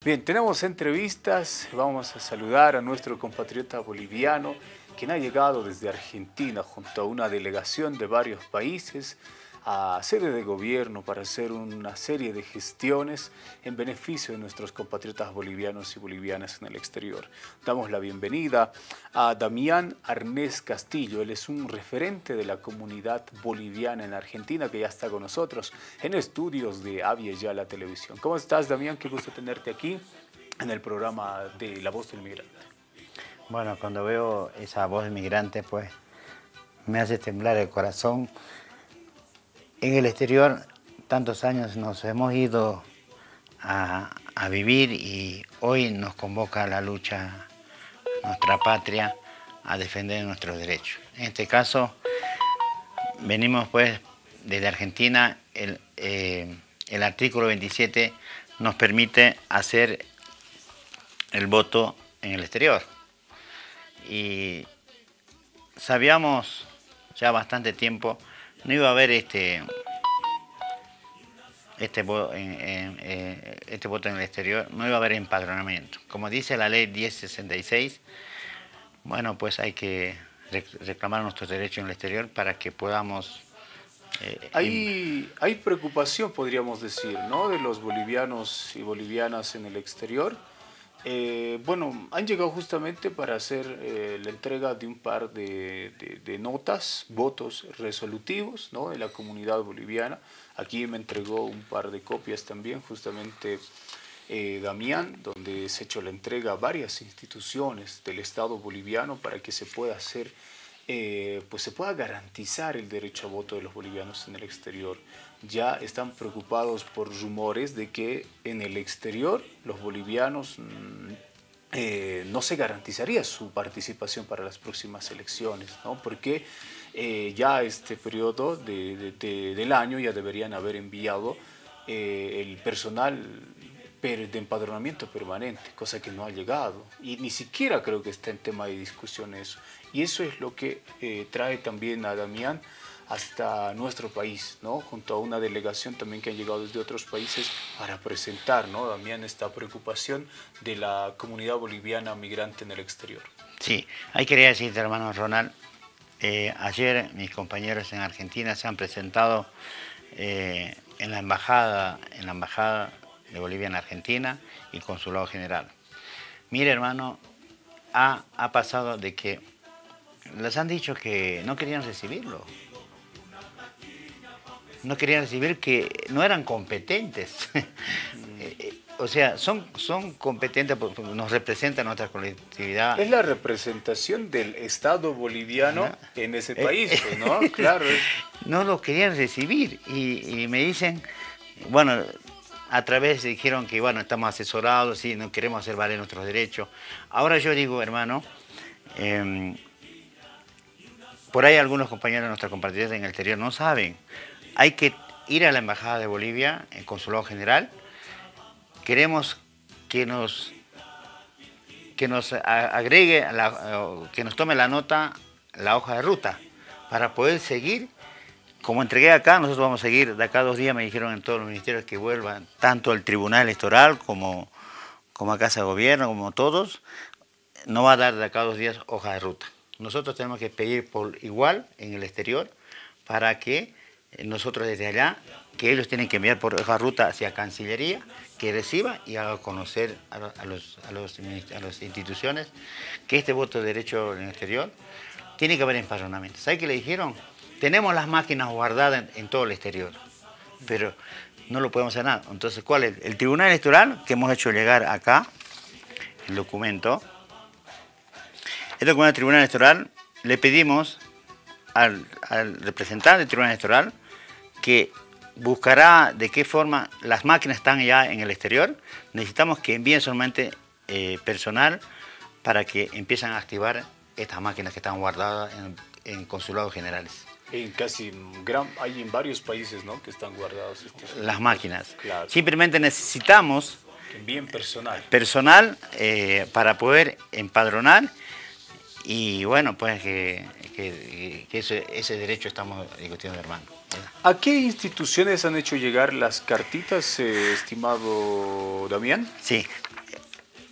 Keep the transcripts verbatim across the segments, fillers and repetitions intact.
Bien, tenemos entrevistas, vamos a saludar a nuestro compatriota boliviano, quien ha llegado desde Argentina junto a una delegación de varios países a sede de gobierno para hacer una serie de gestiones en beneficio de nuestros compatriotas bolivianos y bolivianas en el exterior. Damos la bienvenida a Damián Arnés Castillo. Él es un referente de la comunidad boliviana en Argentina que ya está con nosotros en estudios de Avia Yala Televisión. ¿Cómo estás, Damián? Qué gusto tenerte aquí en el programa de La Voz del Migrante. Bueno, cuando veo esa voz del migrante, pues me hace temblar el corazón. En el exterior, tantos años nos hemos ido a, a vivir y hoy nos convoca a la lucha, nuestra patria, a defender nuestros derechos. En este caso, venimos pues desde Argentina, el, eh, el artículo veintisiete nos permite hacer el voto en el exterior. Y sabíamos ya bastante tiempo, no iba a haber este, este, en, en, en, este voto en el exterior, no iba a haber empadronamiento. Como dice la ley diez sesenta y seis, bueno, pues hay que reclamar nuestros derechos en el exterior para que podamos... Eh, hay, hay preocupación, podríamos decir, ¿no?, de los bolivianos y bolivianas en el exterior. Eh, bueno, han llegado justamente para hacer eh, la entrega de un par de, de, de notas, votos resolutivos, ¿no?, de la comunidad boliviana. Aquí me entregó un par de copias también, justamente eh, Damián, donde se ha hecho la entrega a varias instituciones del Estado boliviano para que se pueda hacer, eh, pues se pueda garantizar el derecho a voto de los bolivianos en el exterior. Ya están preocupados por rumores de que en el exterior los bolivianos eh, no se garantizaría su participación para las próximas elecciones, ¿no? Porque eh, ya este periodo de, de, de, del año ya deberían haber enviado eh, el personal de empadronamiento permanente, cosa que no ha llegado y ni siquiera creo que está en tema de discusión eso. Y eso es lo que eh, trae también a Damián hasta nuestro país, ¿no?, junto a una delegación también que ha llegado desde otros países para presentar, ¿no?, Damián, esta preocupación de la comunidad boliviana migrante en el exterior. Sí, ahí quería decirte, hermano Ronald, eh, ayer mis compañeros en Argentina se han presentado eh, en la embajada, en la embajada de Bolivia en Argentina y consulado general. Mire, hermano, ha, ha pasado de que les han dicho que no querían recibirlo. No querían recibir, que no eran competentes. O sea, son, son competentes, porque nos representan nuestra colectividad. Es la representación del Estado boliviano, ¿no?, en ese país, eh, pues, ¿no? Claro. No lo querían recibir y, y me dicen, bueno, a través dijeron que, bueno, estamos asesorados, sí, no queremos hacer valer nuestros derechos. Ahora yo digo, hermano, eh, por ahí algunos compañeros de nuestras compatriotas en el exterior no saben. Hay que ir a la Embajada de Bolivia, el Consulado General. Queremos que nos, que nos agregue, la, que nos tome la nota, la hoja de ruta, para poder seguir. Como entregué acá, nosotros vamos a seguir. De acá a dos días me dijeron en todos los ministerios que vuelvan, tanto el Tribunal Electoral como, como a Casa de Gobierno, como todos. No va a dar de acá a dos días hoja de ruta. Nosotros tenemos que pedir por igual en el exterior para que nosotros desde allá, que ellos tienen que enviar por hoja de ruta hacia Cancillería, que reciba y haga conocer a, los, a, los, a, los, a las instituciones que este voto de derecho en el exterior tiene que haber empadronamiento. ¿Sabe qué le dijeron? Tenemos las máquinas guardadas en, en todo el exterior, pero no lo podemos hacer nada. Entonces, ¿cuál es? El Tribunal Electoral, que hemos hecho llegar acá, el documento. El documento del Tribunal Electoral, le pedimos al, al representante del Tribunal Electoral que buscará de qué forma las máquinas están ya en el exterior. Necesitamos que envíen solamente eh, personal para que empiecen a activar estas máquinas que están guardadas en, en consulados generales. En casi gran, hay en varios países, ¿no?, que están guardados estos, las máquinas. Claro. Simplemente necesitamos que envíen personal, personal eh, para poder empadronar. Y bueno, pues que, que, que ese, ese derecho estamos discutiendo, hermano. ¿A qué instituciones han hecho llegar las cartitas, eh, estimado Damián? Sí,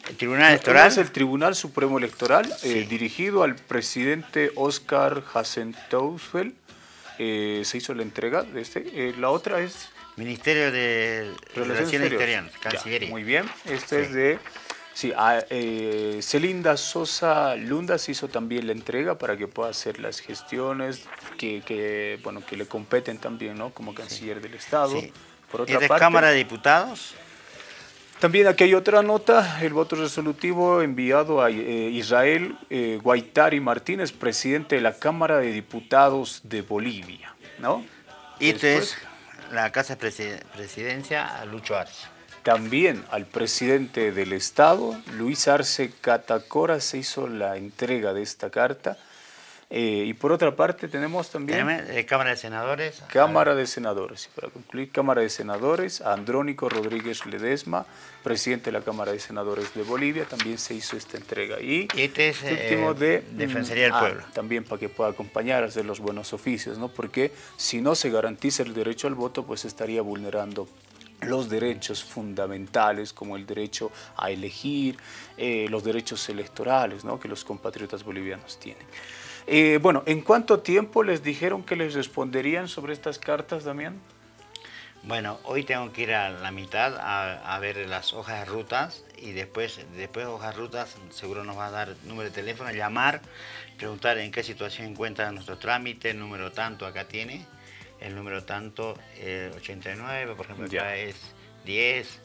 El Tribunal Electoral. Es el Tribunal Supremo Electoral, Sí. eh, dirigido al presidente Oscar Hasenteufel. Eh, se hizo la entrega de este. Eh, la otra es Ministerio de Relaciones Relaciones Exteriores. Exteriores, Cancillería. Ya, muy bien. Este Sí. es de. Sí, a, eh, Celinda Sosa Lunda se hizo también la entrega para que pueda hacer las gestiones que, que, bueno, que le competen también, ¿no? Como canciller del Estado. Sí. Por ¿Y otra de parte, Cámara de Diputados? también aquí hay otra nota, el voto resolutivo enviado a eh, Israel eh, Guaitari Martínez, presidente de la Cámara de Diputados de Bolivia, ¿no? Y esto Después, es la Casa Presi- Presidencia a Lucho Arce. también al presidente del Estado, Luis Arce Catacora, se hizo la entrega de esta carta. Eh, y por otra parte tenemos también Tenemos, eh, Cámara de Senadores. Cámara de Senadores, y para concluir, Cámara de Senadores, a Andrónico Rodríguez Ledesma, presidente de la Cámara de Senadores de Bolivia, también se hizo esta entrega. Y Y este es último eh, de Defensoría del ah, Pueblo. también para que pueda acompañar a hacer los buenos oficios, ¿no? Porque si no se garantiza el derecho al voto, pues estaría vulnerando los derechos fundamentales como el derecho a elegir, eh, los derechos electorales, ¿no? Que los compatriotas bolivianos tienen. Eh, bueno, ¿en cuánto tiempo les dijeron que les responderían sobre estas cartas, Damián? Bueno, hoy tengo que ir a la mitad a, a ver las hojas de rutas y después, después de hojas de rutas seguro nos va a dar número de teléfono, llamar, preguntar en qué situación encuentra nuestro trámite, el número tanto acá tiene, el número tanto eh, ochenta y nueve, por ejemplo Ya. acá es diez,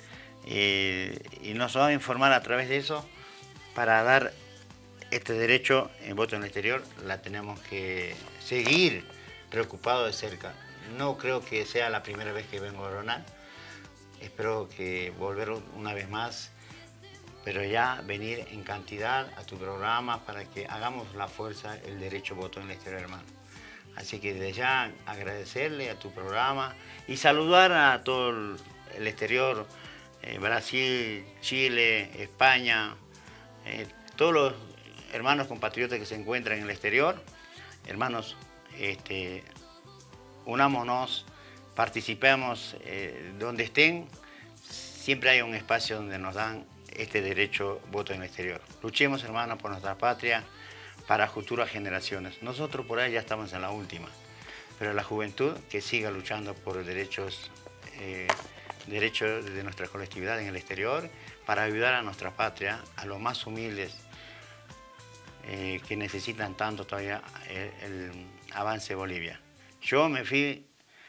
eh, y nos va a informar a través de eso para dar este derecho en voto en el exterior. La tenemos que seguir preocupado de cerca. No creo que sea la primera vez que vengo a Ronald. Espero que volver una vez más, pero ya venir en cantidad a tu programa para que hagamos la fuerza, el derecho a voto en el exterior, hermano. Así que desde ya agradecerle a tu programa y saludar a todo el exterior, eh, Brasil, Chile, España, eh, todos los hermanos compatriotas que se encuentran en el exterior. Hermanos, este, unámonos, participemos eh, donde estén. Siempre hay un espacio donde nos dan este derecho voto en el exterior. Luchemos, hermanos, por nuestra patria, para futuras generaciones. Nosotros por ahí ya estamos en la última, pero la juventud que siga luchando por derechos, eh, derechos de nuestra colectividad en el exterior, para ayudar a nuestra patria, a los más humildes, Eh, que necesitan tanto todavía el, el avance de Bolivia. Yo me fui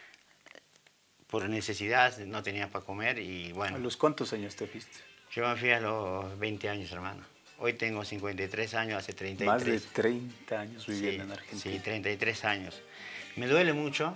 por necesidad, no tenía para comer y bueno. ¿A los cuántos años te fuiste? Yo me fui a los veinte años, hermano. Hoy tengo cincuenta y tres años, hace treinta y tres. Más de treinta años viviendo sí, en Argentina. Sí, treinta y tres años. Me duele mucho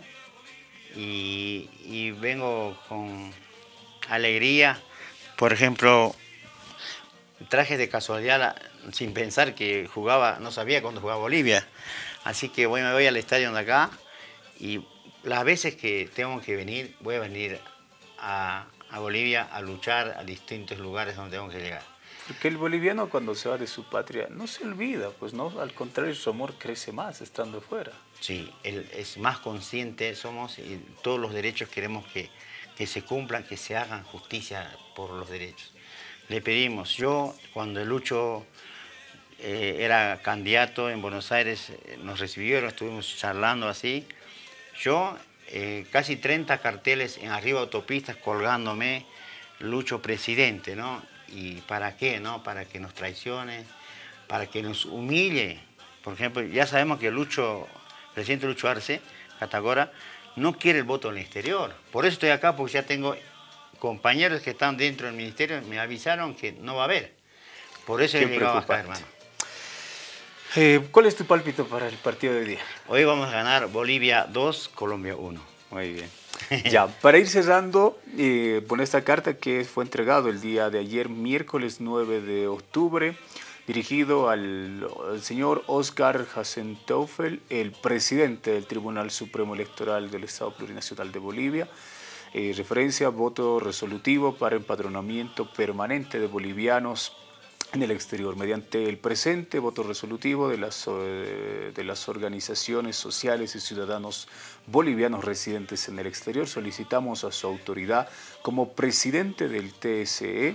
y, y vengo con alegría. Por ejemplo, traje de casualidad la, sin pensar que jugaba, no sabía cuándo jugaba Bolivia. Así que voy, me voy al estadio de acá y las veces que tengo que venir, voy a venir a, a Bolivia a luchar a distintos lugares donde tengo que llegar. Porque el boliviano cuando se va de su patria no se olvida, pues no, al contrario su amor crece más estando fuera. Sí, él es más consciente somos y todos los derechos queremos que, que se cumplan, que se hagan justicia por los derechos. Le pedimos, yo cuando Lucho eh, era candidato en Buenos Aires, eh, nos recibieron, estuvimos charlando así. Yo eh, casi treinta carteles en arriba de autopistas colgándome, Lucho presidente, ¿no? ¿Y para qué, no? Para que nos traicione, para que nos humille. Por ejemplo, ya sabemos que Lucho, presidente Lucho Arce, Catacora, no quiere el voto en el exterior. Por eso estoy acá, porque ya tengo compañeros que están dentro del ministerio, me avisaron que no va a haber. Por eso he llegado acá, hermano. Eh, ¿Cuál es tu pálpito para el partido de hoy día? Hoy vamos a ganar Bolivia dos, Colombia uno. Muy bien. Ya, para ir cerrando, eh, con esta carta que fue entregado el día de ayer, miércoles nueve de octubre, dirigido al, al señor Oscar Hasenteufel, el presidente del Tribunal Supremo Electoral del Estado Plurinacional de Bolivia, eh, referencia voto resolutivo para empadronamiento permanente de bolivianos en el exterior. Mediante el presente voto resolutivo de las, de las organizaciones sociales y ciudadanos bolivianos residentes en el exterior, solicitamos a su autoridad como presidente del T S E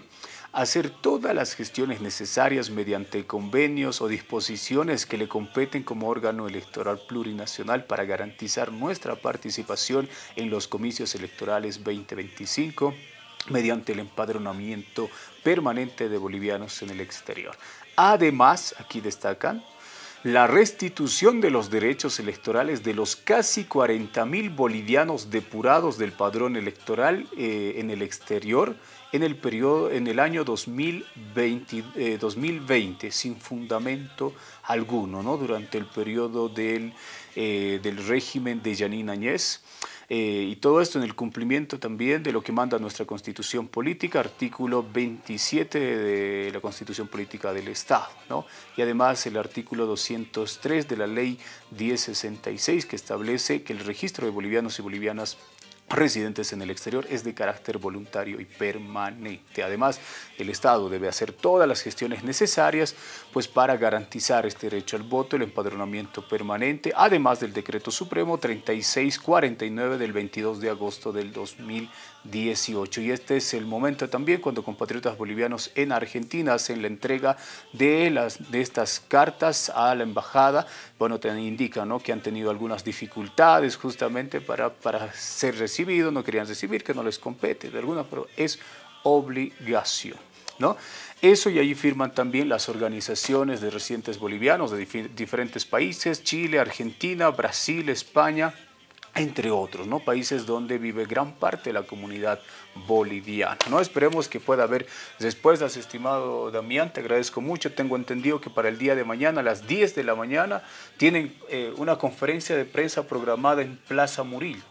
hacer todas las gestiones necesarias mediante convenios o disposiciones que le competen como órgano electoral plurinacional para garantizar nuestra participación en los comicios electorales veinte veinticinco mediante el empadronamiento permanente de bolivianos en el exterior. Además, aquí destacan, la restitución de los derechos electorales de los casi cuarenta mil bolivianos depurados del padrón electoral eh, en el exterior en el periodo, en el año dos mil veinte, eh, dos mil veinte sin fundamento alguno, ¿no? Durante el periodo del, eh, del régimen de Yanine Áñez. Eh, y todo esto en el cumplimiento también de lo que manda nuestra Constitución Política, artículo veintisiete de la Constitución Política del Estado, ¿no? Y además el artículo doscientos tres de la Ley diez sesenta y seis, que establece que el registro de bolivianos y bolivianas residentes en el exterior es de carácter voluntario y permanente. Además, el Estado debe hacer todas las gestiones necesarias pues, para garantizar este derecho al voto, el empadronamiento permanente, además del Decreto Supremo treinta y seis cuarenta y nueve del veintidós de agosto del dos mil dieciocho. Y este es el momento también cuando compatriotas bolivianos en Argentina hacen la entrega de, las, de estas cartas a la embajada. Bueno, te indican, ¿no?, que han tenido algunas dificultades justamente para, para ser recibidos, no querían recibir, que no les compete de alguna, pero es obligación, ¿no? Eso, y allí firman también las organizaciones de residentes bolivianos de dif diferentes países, Chile, Argentina, Brasil, España, entre otros, ¿no?, países donde vive gran parte de la comunidad boliviana, ¿no? Esperemos que pueda haber respuestas, estimado Damián, te agradezco mucho. Tengo entendido que para el día de mañana, a las diez de la mañana, tienen eh, una conferencia de prensa programada en Plaza Murillo.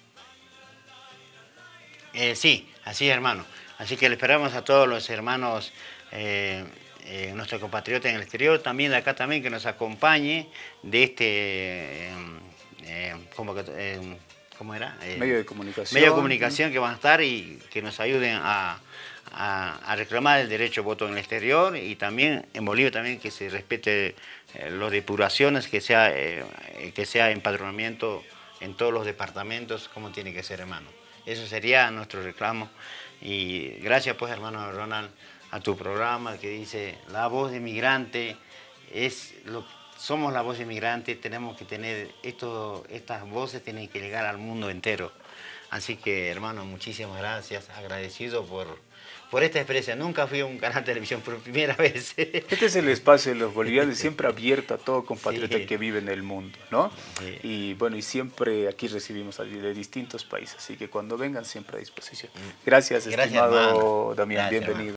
Eh, sí, así es, hermano. Así que le esperamos a todos los hermanos, eh, eh, nuestros compatriotas en el exterior, también de acá también, que nos acompañe de este... Eh, Eh, como que, eh, ¿cómo era? Eh, medio de comunicación. Medio de comunicación que van a estar y que nos ayuden a, a, a reclamar el derecho a voto en el exterior, y también en Bolivia también que se respete eh, las depuraciones, que sea, eh, que sea empadronamiento en todos los departamentos como tiene que ser, hermano. Eso sería nuestro reclamo. Y gracias pues, hermano Ronald, a tu programa que dice La Voz de Migrante es lo que... Somos la voz inmigrante, tenemos que tener, esto, estas voces tienen que llegar al mundo entero. Así que, hermano, muchísimas gracias, agradecido por, por esta experiencia. Nunca fui a un canal de televisión por primera vez. Este es el espacio de los bolivianos, siempre abierto a todo compatriota sí. que vive en el mundo, ¿no? Sí. Y bueno, y siempre aquí recibimos de distintos países, así que cuando vengan siempre a disposición. Gracias, gracias estimado hermano. Damián, gracias, bienvenido. Hermano.